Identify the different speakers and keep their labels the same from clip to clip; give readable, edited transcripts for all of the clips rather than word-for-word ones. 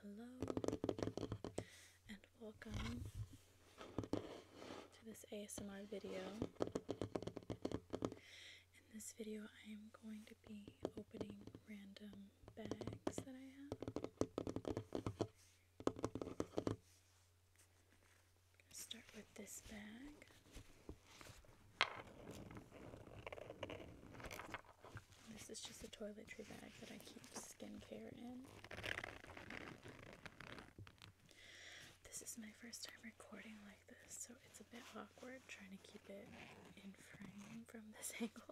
Speaker 1: hello, and welcome to this ASMR video. In this video, I am going to be opening random bags that I have. I'm going to start with this bag. This is just a toiletry bag that I keep skincare in. This is my first time recording like this, so it's a bit awkward trying to keep it in frame from this angle.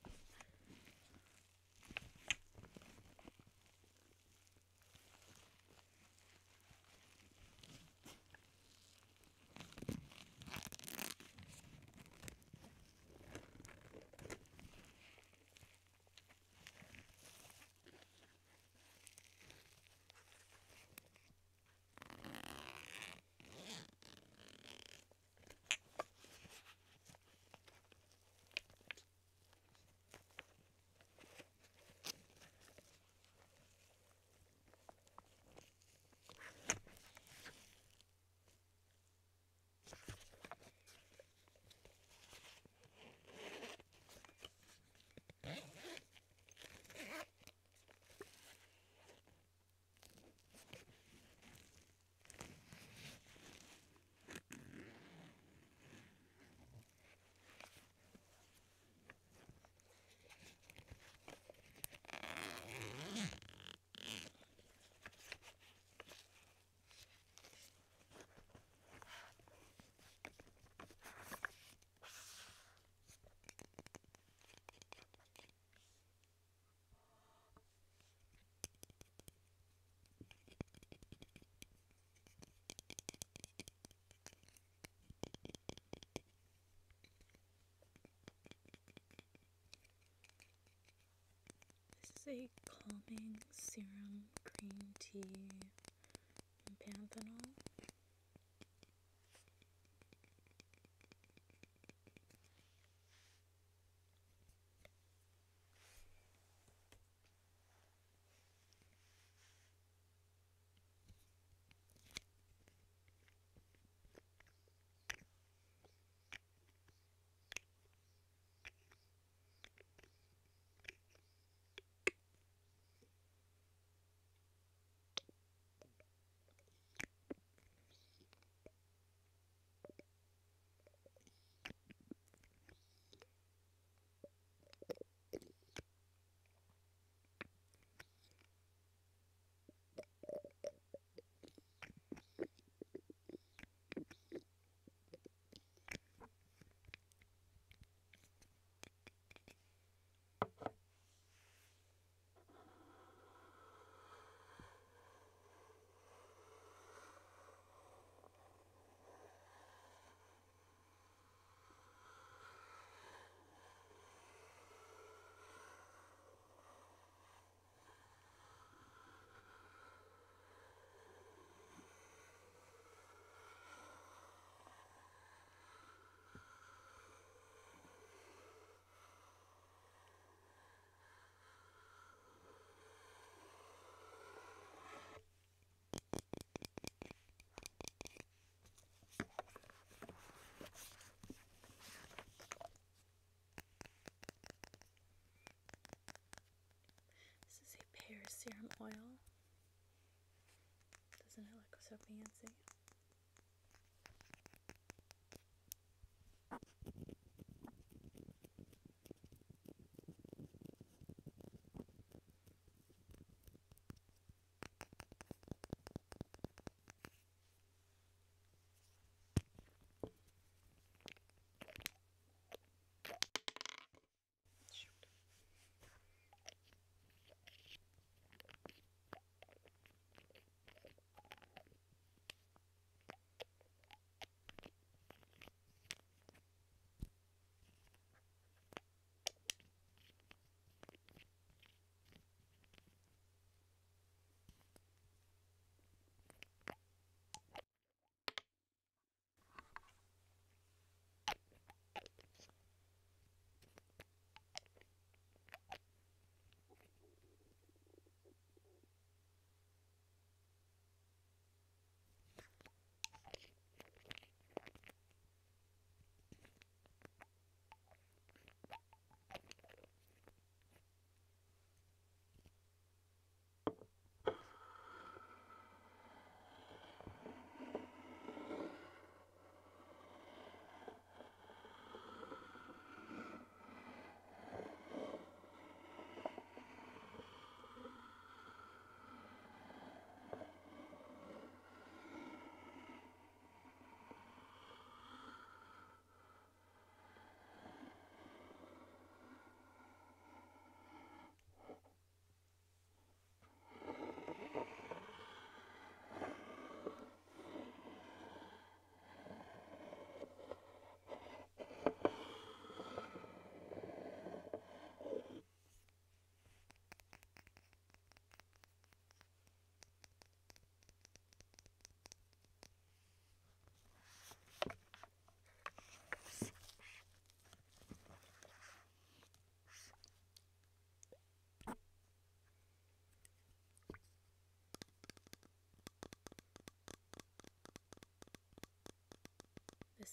Speaker 1: This is a calming serum green tea and panthenol. This is a pear serum oil. Doesn't it look so fancy? Shoot.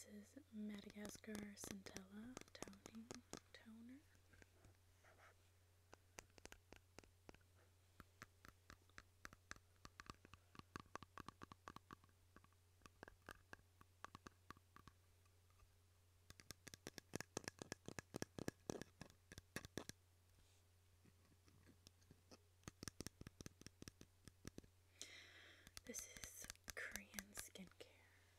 Speaker 1: This is Madagascar Centella Toner. This is Korean skincare.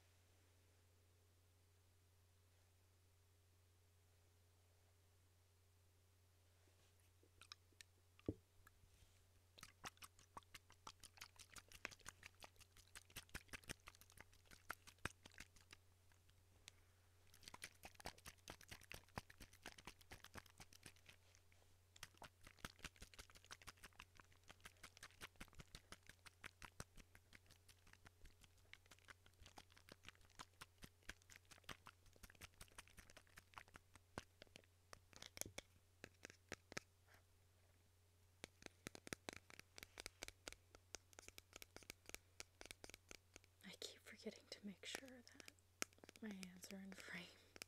Speaker 1: I keep forgetting to make sure that my hands are in frame.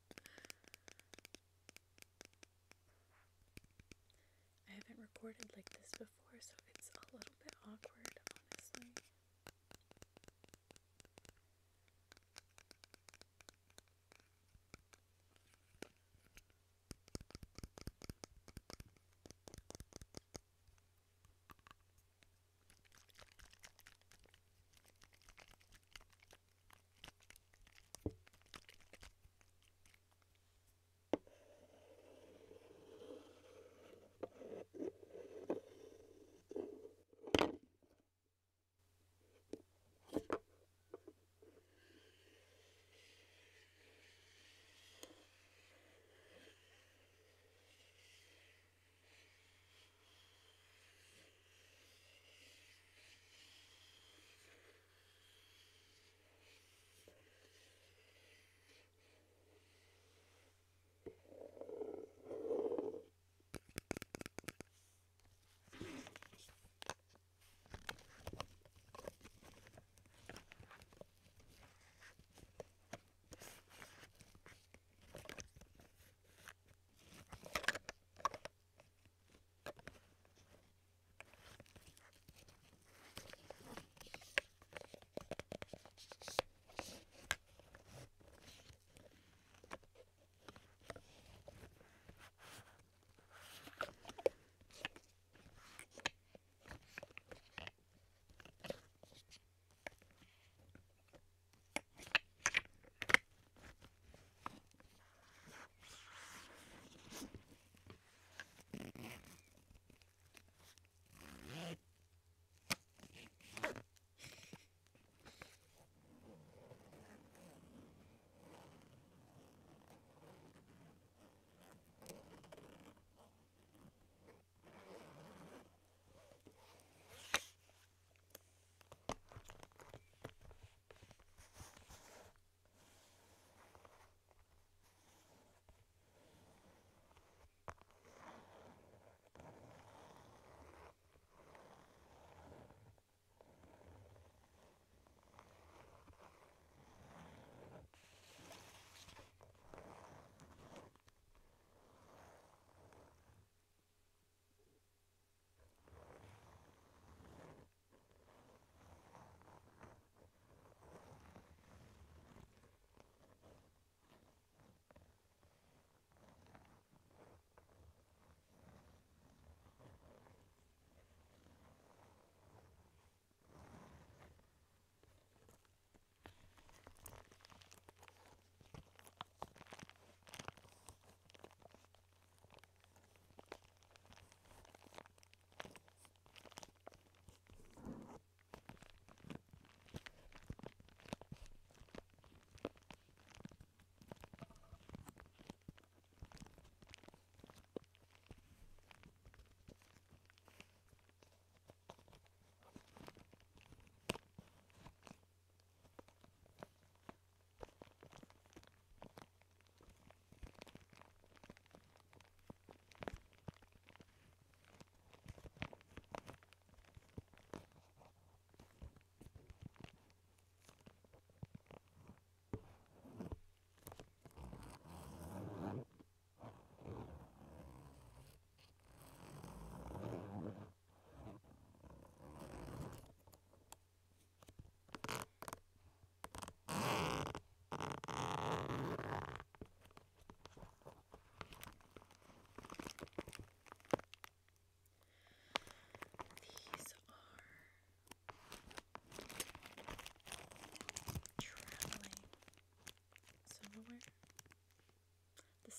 Speaker 1: I haven't recorded like this before, so it's a little bit awkward, honestly.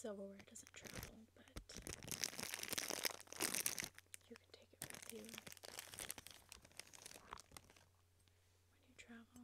Speaker 1: silverware doesn't travel, but you can take it with you when you travel.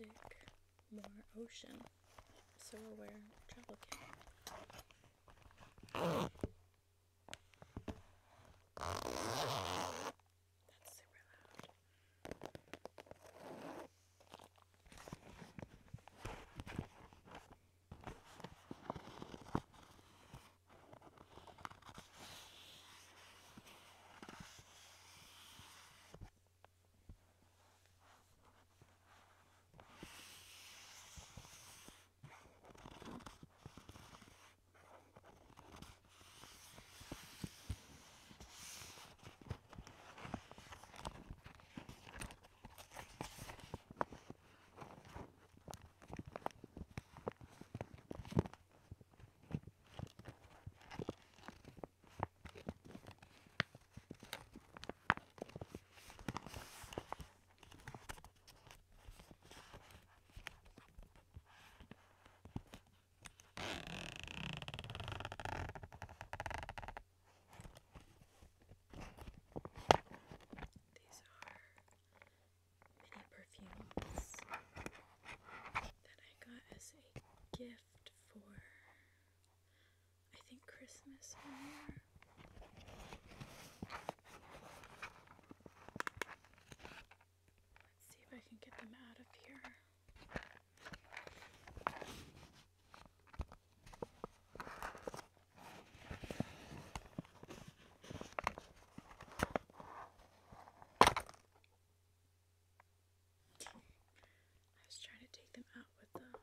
Speaker 1: plastic, more ocean. So we'll wear travel kit. That's super loud. Perfumes that I got as a gift for, I think, Christmas one year. Let's see if I can get them out of here. I was trying to take them out with the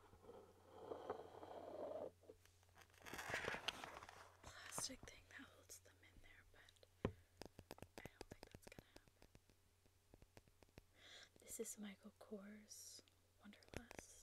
Speaker 1: plastic thing that holds them in there, but I don't think that's gonna happen. This is Michael Kors Wonderlust.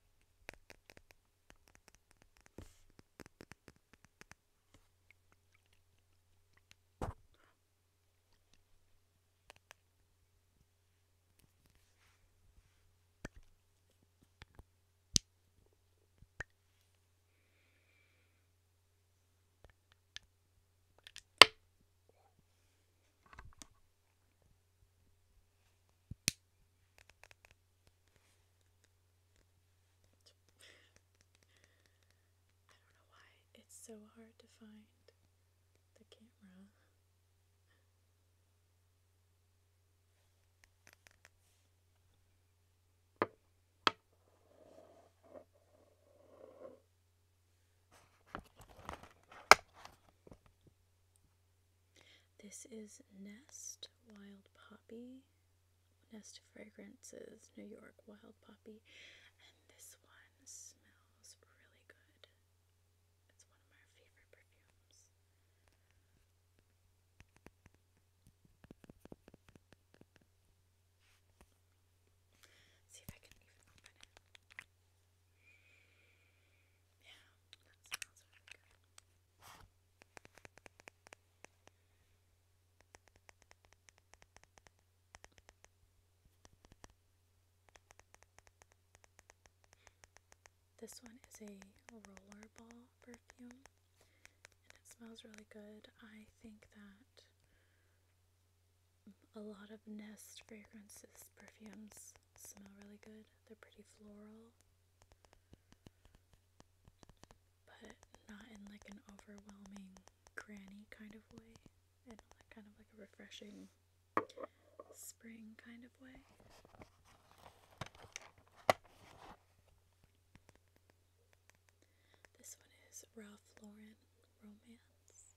Speaker 1: It's so hard to find the camera. This is Nest Wild Poppy. Nest Fragrances New York Wild Poppy. And this one smells really good. It's one of my favorite perfumes. See if I can even open it. Yeah, that smells really good. This one is a rollerball perfume, and it smells really good. I think that a lot of Nest Fragrances perfumes smell really good. They're pretty floral, but not in like an overwhelming granny kind of way, in like kind of like a refreshing spring kind of way. This one is Ralph Lauren Romance.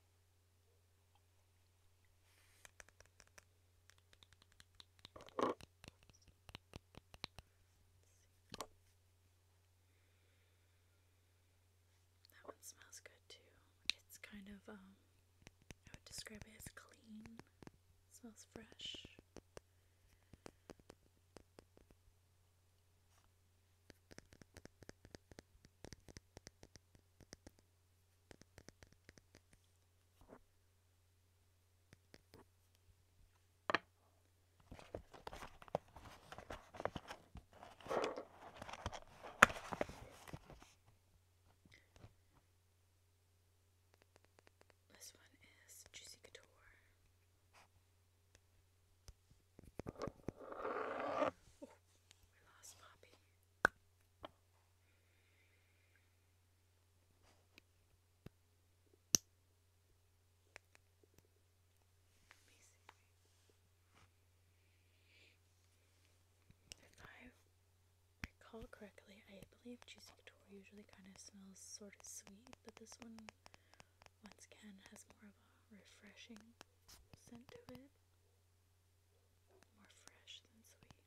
Speaker 1: That one smells good too. It's kind of, I would describe it as clean. It smells fresh. This one is Juicy Couture. recall correctly, I believe Juicy Couture usually kind of smells sort of sweet, but this one, once again, has more of a refreshing scent to it. More fresh than sweet.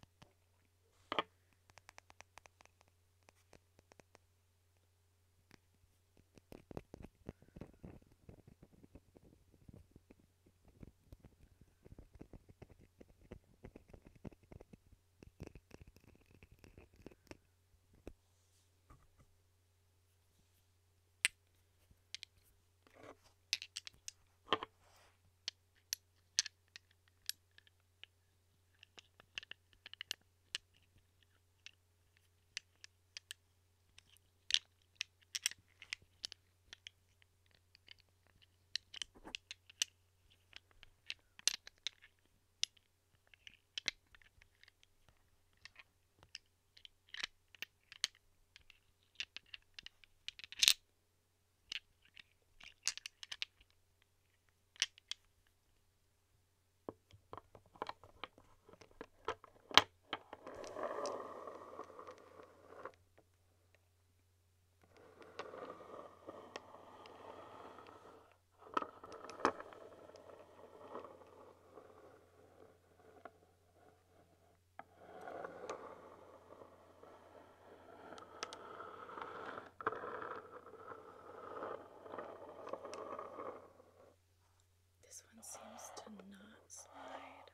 Speaker 1: This one seems to not slide.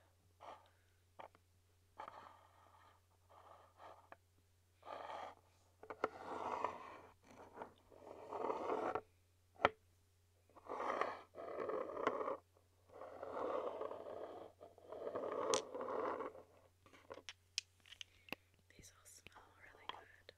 Speaker 1: These all smell really good.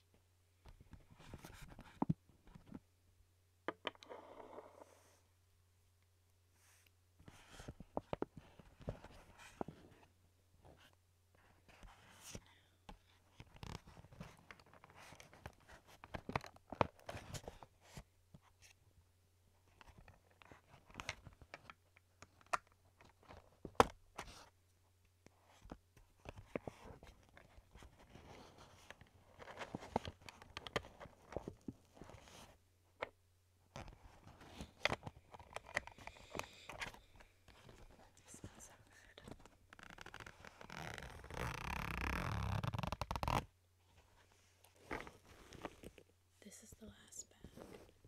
Speaker 1: They smell so good. This is the last bag.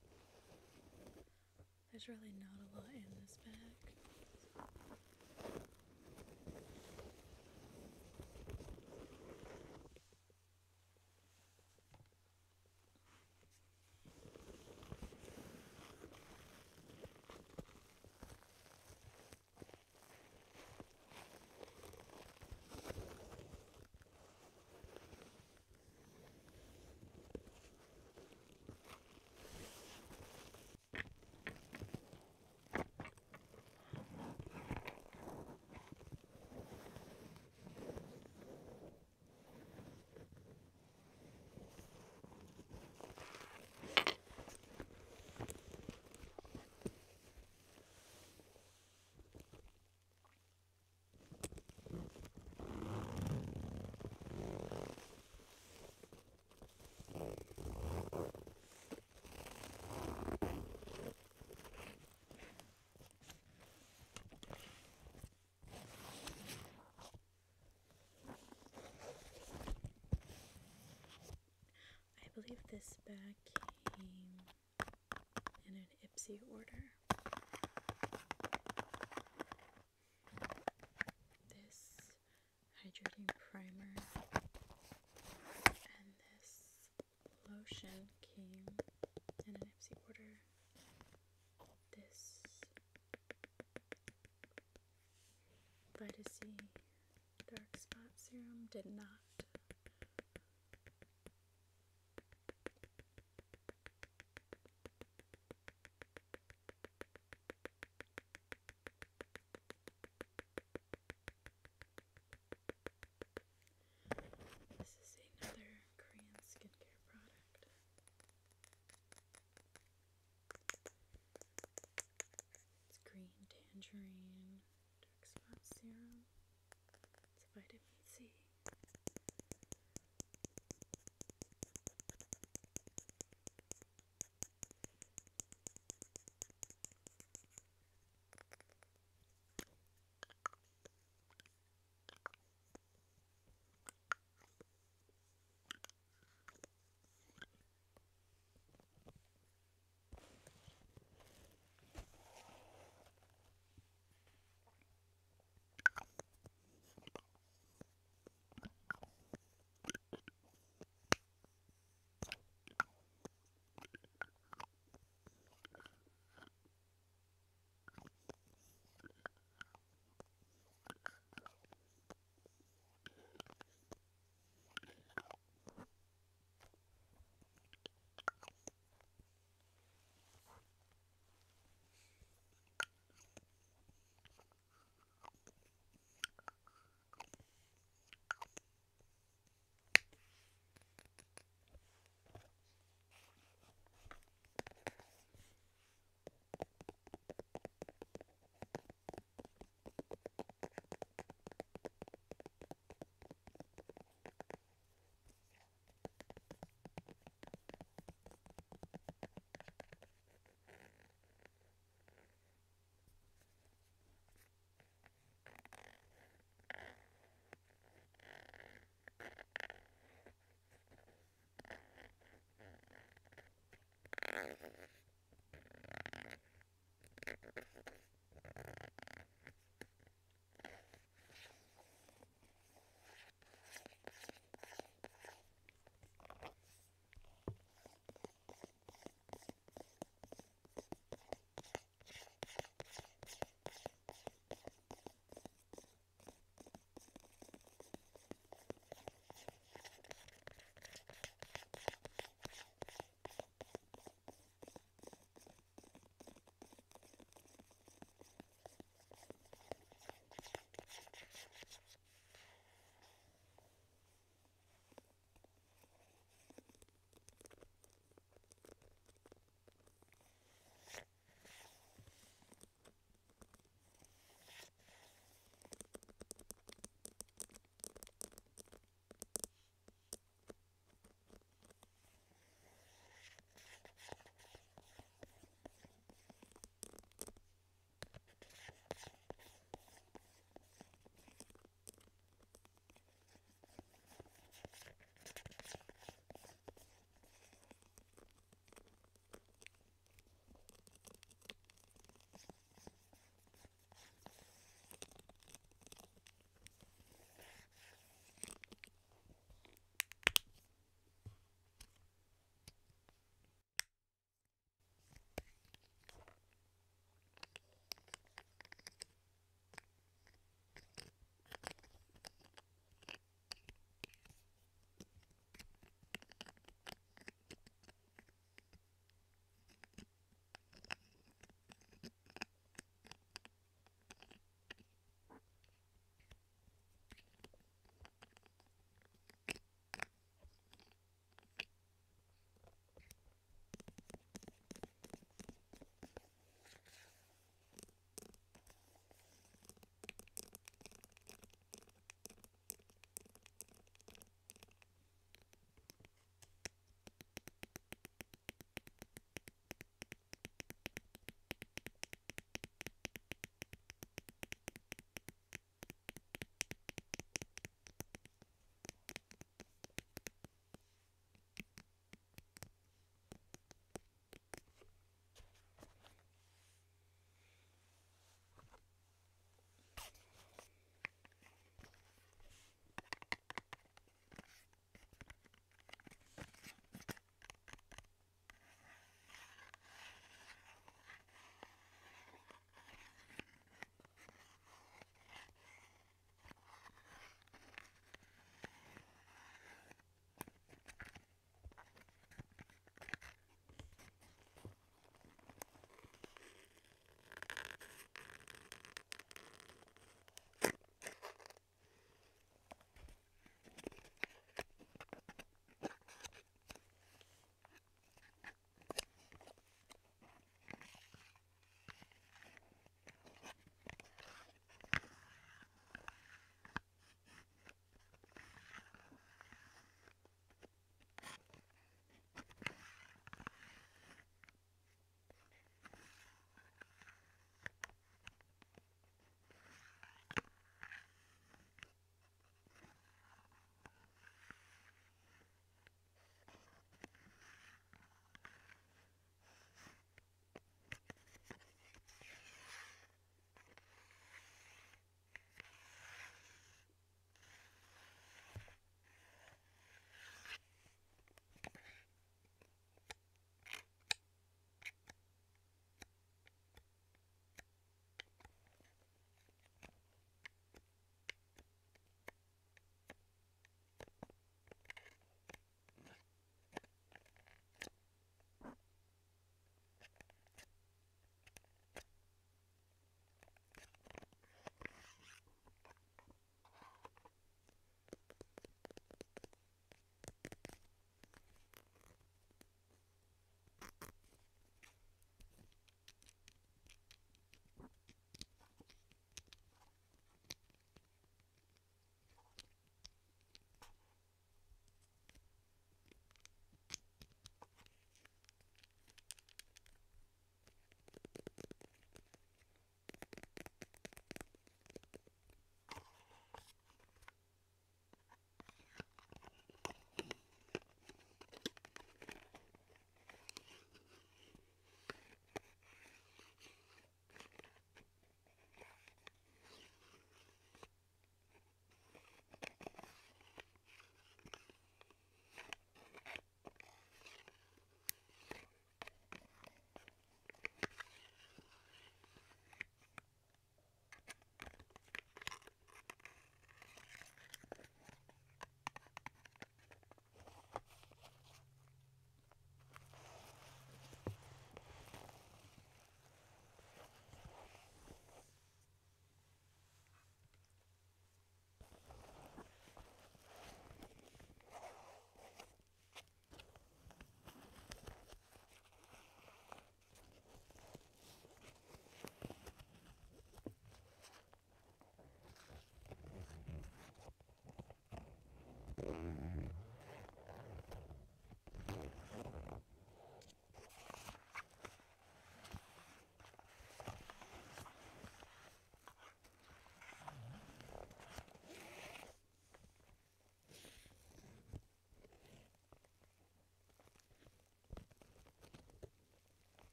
Speaker 1: There's really not a lot in this bag. I believe this bag came in an Ipsy order. This hydrating primer and this lotion came in an Ipsy order. This Vita C Dark Spot Serum did not. This is another Korean skincare product. It's green tangerine dark spot serum. It's vitamin C.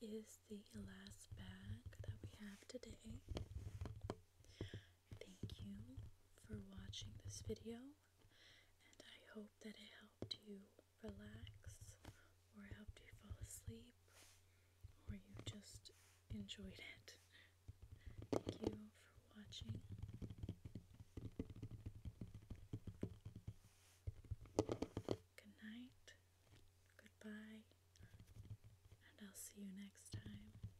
Speaker 1: is the last bag that we have today. Thank you for watching this video, and I hope that it helped you relax, or helped you fall asleep, or you just enjoyed it. Thank you for watching. Good night, goodbye, and I'll see you next time.